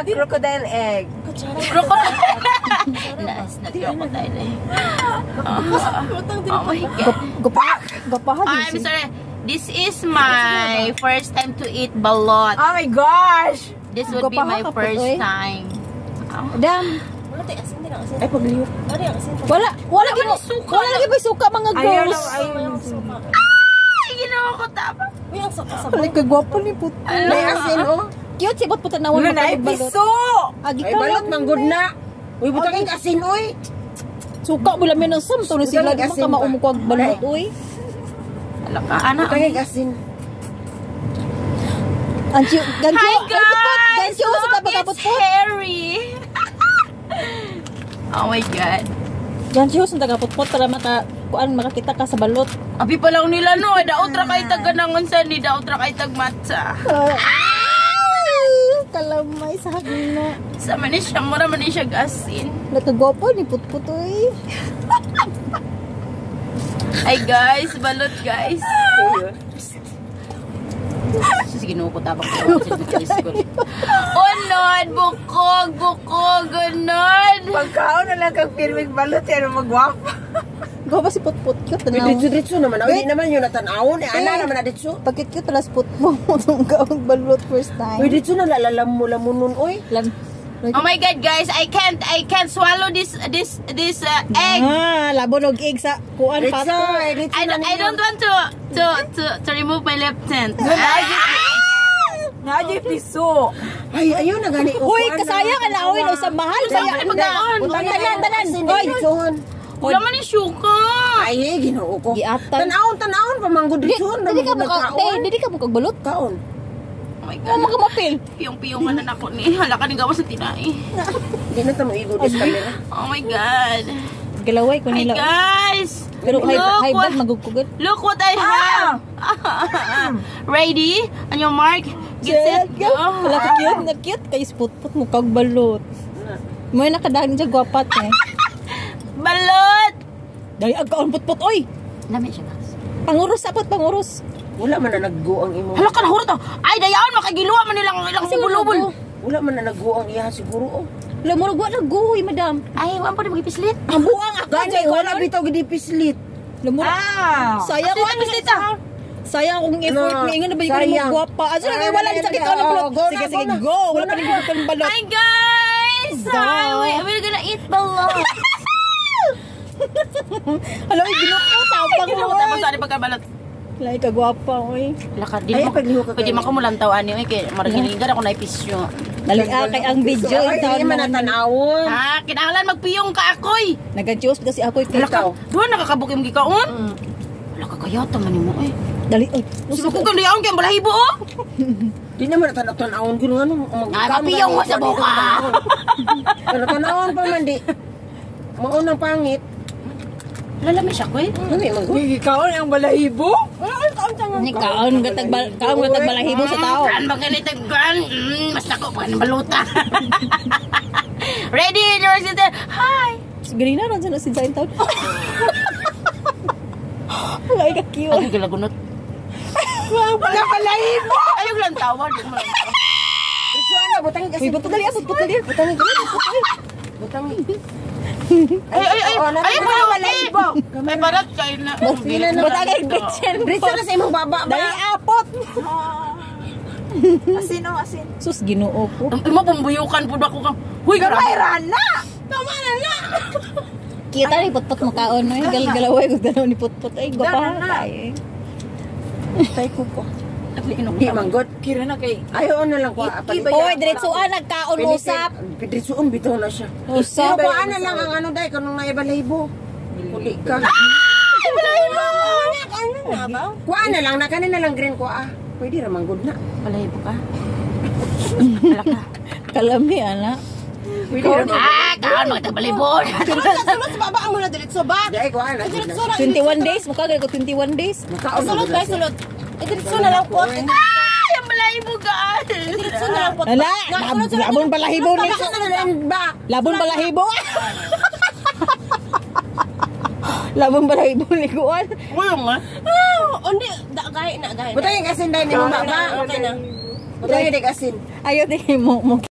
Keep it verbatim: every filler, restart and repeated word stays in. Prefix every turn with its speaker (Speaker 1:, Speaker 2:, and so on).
Speaker 1: A crocodile egg.
Speaker 2: Crocodile. Nice na crocodile egg. Oh my god.
Speaker 3: Gapahan. Gapahan.
Speaker 2: I'm sorry. This is my first time to eat balot.
Speaker 1: Oh my gosh!
Speaker 2: This would be my first time.
Speaker 3: Dam.
Speaker 4: Wala tayo asin din ang asin.
Speaker 1: Ay, pagliw.
Speaker 4: Wala yung asin.
Speaker 3: Wala, wala
Speaker 2: Wala
Speaker 3: gino.
Speaker 2: suka.
Speaker 3: Wala lagi ba suka mga
Speaker 1: Ayaw
Speaker 3: girls?
Speaker 1: lang, ayaw lang.
Speaker 2: Ay, ginawa ko tama.
Speaker 4: Uy, ang suka sa
Speaker 3: Wala ka gwapo ni put.
Speaker 1: May asin, oh.
Speaker 3: Cute si put tanawan
Speaker 1: Wala na, ay,
Speaker 3: balot.
Speaker 1: piso!
Speaker 3: Agi
Speaker 1: Ay,
Speaker 3: ka
Speaker 1: balot,
Speaker 3: lang.
Speaker 1: manggod na. Uy, butang yung asin, uy.
Speaker 3: Suka mo lang yan ang sam. Tuloy sila di
Speaker 1: Asin
Speaker 3: ka
Speaker 1: ba?
Speaker 3: maumukwag balot, uy.
Speaker 2: Wala ka, anak.
Speaker 1: Butang yung asin.
Speaker 3: Ancho, gancho.
Speaker 2: Hi
Speaker 3: Ay, put,
Speaker 2: guys!
Speaker 3: gancho sa
Speaker 2: Look,
Speaker 3: tabi ka put
Speaker 2: it's
Speaker 3: put.
Speaker 2: hairy. Oh my god.
Speaker 3: Gancho sa taga put put para maka kuan makakita ka sa balot.
Speaker 2: Abi pa lang nila no, daot ra kay tag ganangon sa ni daot ra kay tag matcha.
Speaker 3: Kalamay sa hagina.
Speaker 2: Sa man ni siya mo ra man ni siya gasin.
Speaker 3: Nakagwapo ni put put, uy.
Speaker 2: Ay guys, balot guys. Sige no ko tabak ko sa school. Unod, bukog, bukog, unod.
Speaker 1: Pagkaon na lang kang pirming balot, yan ang magwapo.
Speaker 3: Gwapo si put put. Cute
Speaker 1: May
Speaker 3: tanaw.
Speaker 1: ditso-ditso naman. Hindi naman yun natanawon. Eh, ana naman na ditso.
Speaker 3: Pagkit cute talas put mo. Itong gawang balot first time.
Speaker 1: Uy, ditso na lalalam mo lamon nun, uy.
Speaker 3: Lam.
Speaker 2: Oh my god guys, I can't I can't swallow this this this uh, egg.
Speaker 3: Ah, labon og egg sa kuan
Speaker 1: Ditso,
Speaker 3: pa.
Speaker 1: eh, ditso
Speaker 2: I
Speaker 1: na
Speaker 2: don't, I
Speaker 1: ninyo.
Speaker 2: don't want to to to to remove my left hand.
Speaker 1: Nadya piso. Ay, ayun na gani.
Speaker 3: Uy, kasayang ka na, uy, no, sa mahal.
Speaker 2: Sayang
Speaker 3: Sayang
Speaker 2: ka pagkaan.
Speaker 3: Tanan, tanan.
Speaker 1: Uy,
Speaker 3: Uy,
Speaker 2: Wala man ni suka.
Speaker 1: ay, eh, ginoo ko.
Speaker 3: Giatan.
Speaker 1: Tanawon, tanawon, pamanggod
Speaker 3: Di,
Speaker 1: ditso.
Speaker 3: didi ka mo ka, eh, didi ka mo kag balot.
Speaker 1: Kaon.
Speaker 2: Oh my
Speaker 3: Ano
Speaker 2: god.
Speaker 3: ka mapil?
Speaker 2: Piyong-piyong na ako ni. Hala ka ni gawas sa tinai.
Speaker 1: Hindi na tamo igo dis camera.
Speaker 2: Oh my god.
Speaker 3: Galaway ko
Speaker 2: Hi
Speaker 3: nila.
Speaker 2: guys.
Speaker 3: Pero high
Speaker 2: Look
Speaker 3: high
Speaker 2: what,
Speaker 3: blood magugkugan.
Speaker 2: look what I have. Ready? On your mark. Get set. Go.
Speaker 3: Wala ka cute, na cute kay spot-put mo kag balot. Mo nakadagan siya gwapat eh.
Speaker 2: Balot.
Speaker 3: Dali agkaon put-put oy.
Speaker 2: Lami siya guys.
Speaker 3: Panguros sapot panguros.
Speaker 1: Wala man na naggo ang imo.
Speaker 2: Hala ka na hurot to. Ay dayaon makagiluwa man nilang ilang bulubol.
Speaker 1: Wala man na naggo ang iya siguro. Oh.
Speaker 3: Lamurog wa naguhoy madam.
Speaker 2: Ay, wala pa rin magipislit.
Speaker 3: Ang buang ako
Speaker 1: Gani,
Speaker 3: dyan,
Speaker 1: wala
Speaker 3: kanon.
Speaker 1: bitaw gidi pislit.
Speaker 3: Lamurog.
Speaker 1: Ah!
Speaker 3: Sayang ko ano nito. Sayang akong effort
Speaker 1: No,
Speaker 3: ni ingon na ba yung
Speaker 1: sayang.
Speaker 3: mo gwapa. Asa
Speaker 1: Ah,
Speaker 3: na wala
Speaker 1: dali,
Speaker 3: di sakit
Speaker 1: dali.
Speaker 3: ka
Speaker 1: Oh, go
Speaker 3: Sige
Speaker 1: na,
Speaker 3: sige
Speaker 1: go na.
Speaker 3: go. Wala pa rin gusto ng balot.
Speaker 2: Hi guys.
Speaker 3: Go.
Speaker 2: Hi, we- we're gonna eat balot.
Speaker 3: Hello, ginuko tapang
Speaker 2: Ay,
Speaker 3: mo.
Speaker 2: tapos ano pagkabalot.
Speaker 3: Lay ka gwapa oy.
Speaker 2: Laka di
Speaker 1: Ay,
Speaker 2: mo.
Speaker 1: pagliho ka
Speaker 2: Pwede
Speaker 1: kayo.
Speaker 2: man ko mulantaw ani oy kay maragiligan ako na ipisyo.
Speaker 3: Dali ah, kay ang video
Speaker 1: Ay,
Speaker 3: taon
Speaker 1: hindi man
Speaker 3: mo.
Speaker 1: natanawon.
Speaker 2: Ha, kinahanglan magpiyong ka akoy.
Speaker 3: Nag-choose kasi ako kay
Speaker 1: Ikaw.
Speaker 2: Duha nakakabukim gikaon. Wala ka kayata man nimo eh.
Speaker 3: Dali oy.
Speaker 2: Gusto ko kang liyaon kay balahibo oh.
Speaker 1: Di naman natanawon ko nga nung
Speaker 2: Ah, mapiyong mo sa buka.
Speaker 1: Natanawon pa man di. Maunang pangit.
Speaker 2: Lalami siya koy.
Speaker 1: Hindi man ko.
Speaker 4: Ikaw ang balahibo?
Speaker 3: Ni kaon gatag bal kaon gatag balahibo sa tao.
Speaker 2: Kan ba ganito gan? Mm, mas ako pa ng baluta. Ready, University. Hi.
Speaker 3: Gani na ron sa si Zain taon. Lay ka cute.
Speaker 2: Ay, galagunot.
Speaker 1: Wala balahibo.
Speaker 2: Ayog lang tawa, di mo lang tawa.
Speaker 1: Ito na butang kasi.
Speaker 3: Uy, ba't dali abot ba't dali?
Speaker 1: Butang Butang.
Speaker 2: Ay, ay, ay.
Speaker 1: Oh,
Speaker 2: Ay,
Speaker 1: narinig
Speaker 2: wala
Speaker 1: mo,
Speaker 2: balahibo. Ay, parat kayo na.
Speaker 1: Sila na.
Speaker 3: Ba't agay Gretchen?
Speaker 1: Dito na sa imong baba ba?
Speaker 3: Dali apot.
Speaker 4: Asin o, asin.
Speaker 3: Sus Ginoo ko.
Speaker 2: Imo pumbuyukan pud ako ka. Huy,
Speaker 4: Gamay
Speaker 2: grabe.
Speaker 4: rana!
Speaker 2: Tama na na.
Speaker 3: Kita ni putput mo kaon no. Gal galaway ko dalaw ni putput ay gwapa kay.
Speaker 1: Tay ko ko.
Speaker 2: Tapi
Speaker 1: Di
Speaker 2: kinukta.
Speaker 1: manggot.
Speaker 4: Kira na kay...
Speaker 1: Ayaw na lang ko.
Speaker 3: Oy, diretsuan nagkaon usap.
Speaker 1: Pidritsuon bitaw na siya.
Speaker 3: Usap.
Speaker 1: Pero kuhaan na lang ang ano dahil kanong naibalahibo. Kuli ka.
Speaker 2: Ay, balahibo.
Speaker 4: Ano nga ba?
Speaker 1: Kuhaan na lang. Nakanin na lang green ko ah. Pwede ramang good na.
Speaker 2: Balahibo ka. Wala ka.
Speaker 3: Kalami ana.
Speaker 1: Pwede ramang
Speaker 2: Ah, kaon magtabalibo.
Speaker 4: Sulod sa baba ang muna diretso ba?
Speaker 1: Dahil kuhaan na.
Speaker 3: twenty-one days mo kagay ko twenty-one days.
Speaker 1: Makaon
Speaker 4: Sulod ba? Sulod. Eh, diretso na lang po.
Speaker 2: Ay, ang balahibo ka.
Speaker 4: Diretso na lang po.
Speaker 3: Ala, lab- labon balahibo ni.
Speaker 1: Baka na lang ba?
Speaker 3: Labon balahibo. Labon balahibo ni kuan.
Speaker 2: Wala nga.
Speaker 4: Ah, Undi, da gay na gay.
Speaker 1: Butang yung asin dahil ni mo baba.
Speaker 4: Okay na.
Speaker 1: Butang yung asin.
Speaker 3: Ayo di mo mo